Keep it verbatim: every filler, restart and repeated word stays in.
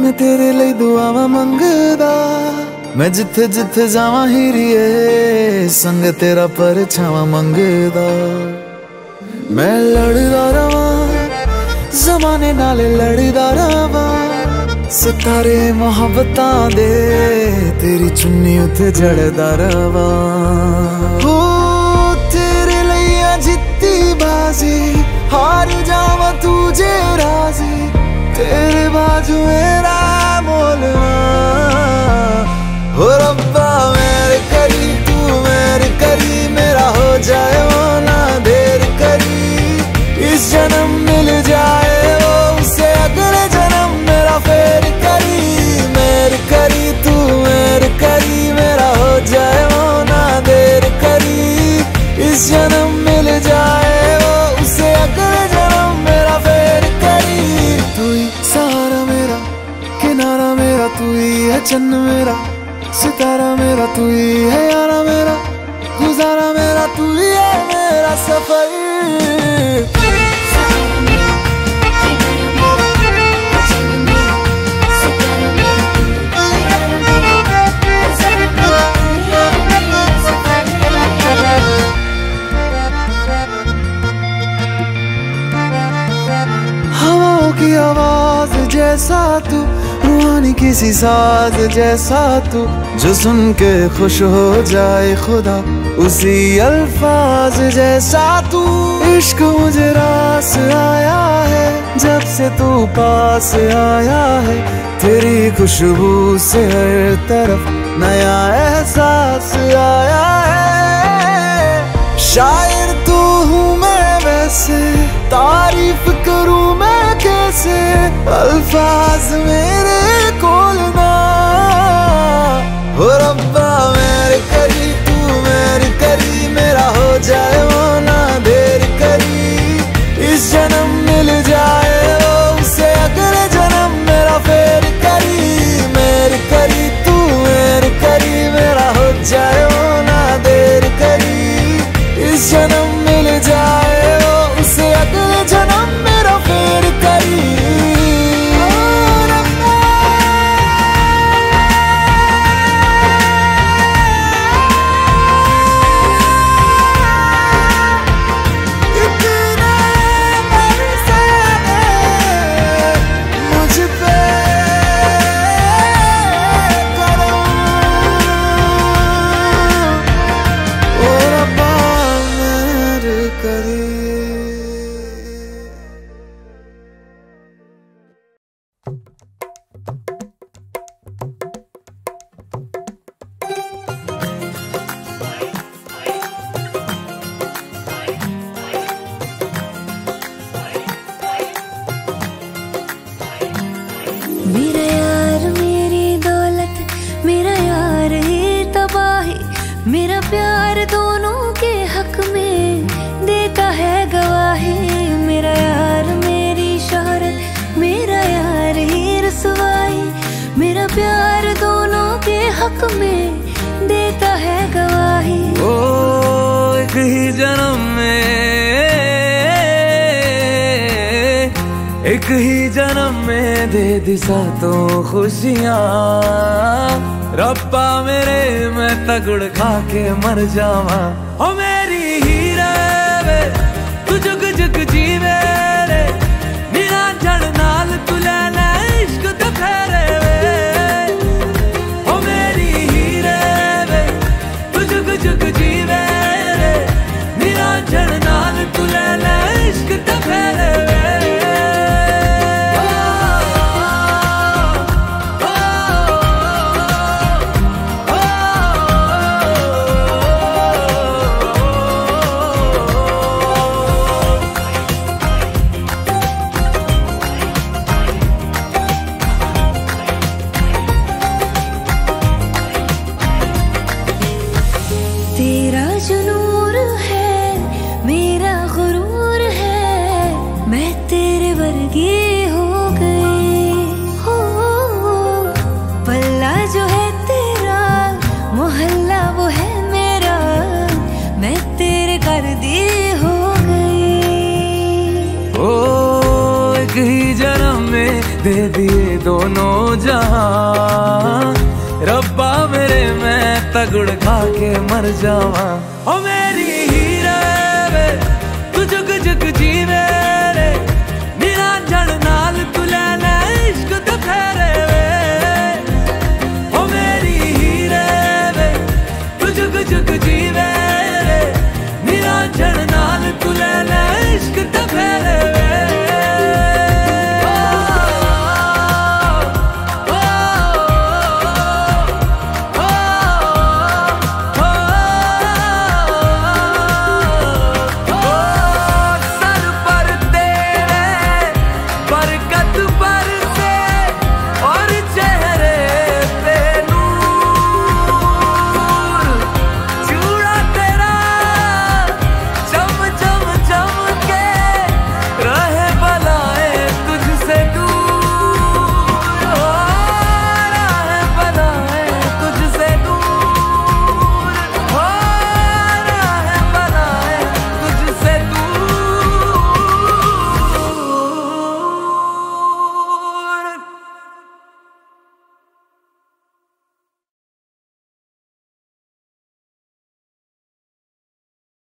मैं तेरे लिए दुआवां मंगदा, मैं जिथे जिथे जावां हीरिए संग तेरा परछावां मंगदा। मैं लड़दा रवां ज़माने नाल लड़दा रवां, सितारे मोहब्बतां दे तेरी चुन्नी उत्ते जड़दा रवां। हो तेरे लिए जित्ती बाजी, हार जावां तुझे राजी, तेरे बाजू मेरा मोलवा। हो रब्बा मेरे करी तू मेरे करी, मेरा हो जाए वो ना देर करी। इस जन्म मिल जाए वो उसे अगले जन्म मेरा फेर करी। मेरे करी तू मेरे करी, मेरा हो जाए वो ना देर करी। इस जन्म मिल जाए वो उसे अगले जन्म मेरा फेर करी। तू ही सहारा मेरा, किनारा मेरा, तू ही है चन्न मेरा, सितारा मेरा, तू ही है यारा मेरा, गुजारा मेरा, तू ही है मेरा सफर। हवाओं की आवाज जैसा तू, रूहानी किसी साज जैसा तू, जो सुन के खुश हो जाए खुदा उसी अल्फाज जैसा तू। इश्क मुझे रास आया है जब से तू पास आया है, तेरी खुशबू से हर तरफ नया एहसास आया है। शायर तू हूँ मैं वैसे, तारीफ करूँ मैं कैसे, अल्फाज मेरे कोल ना। हो रब्बा मेरे करी तू मेरे करी, मेरा हो जाए वो ना देर करी। इस जन्म मिल जाए वो उसे अगले जन्म मेरा फेर करी। मेरे करी तू मेरे करी, मेरा हो जाए वो ना देर करी। इस जन्म मिल जाए वो उसे अगले जन्म मेरा फेर करी। मेरा यार मेरी दौलत, मेरा यार ही तबाही, मेरा प्यार दोनों के हक में देता है गवाही। मेरा यार मेरी शोहरत, मेरा यार ही रसवाई, मेरा प्यार दोनों के हक में देता है गवाही। ओ एक ही जन्म में, एक ही जन्म में दे दी सातों खुशियाँ। रब्बा मेरे मैं तगड़ खा के मर जावा। ओ मेरी हीरे वे तू जुग जुग जीवे रे, निरा जड़ नाल तू ले ले इश्क ते फेरे वे। ओ मेरी हीरे वे तू जुग जुग जीवे रे, निरा जड़ नाल तू ले ले इश्क ते फेरे वे। तेरा जो नूर है मेरा गुरूर है, मैं तेरे वर्गी हो गई हो। पल्ला जो है तेरा मोहल्ला वो है मेरा, मैं तेरे कर दी हो गई। ओ एक ही जन्म में दे दिए दोनों जहां। रब्बा मेरे मैं तगड़ खा के मर जावा। ओ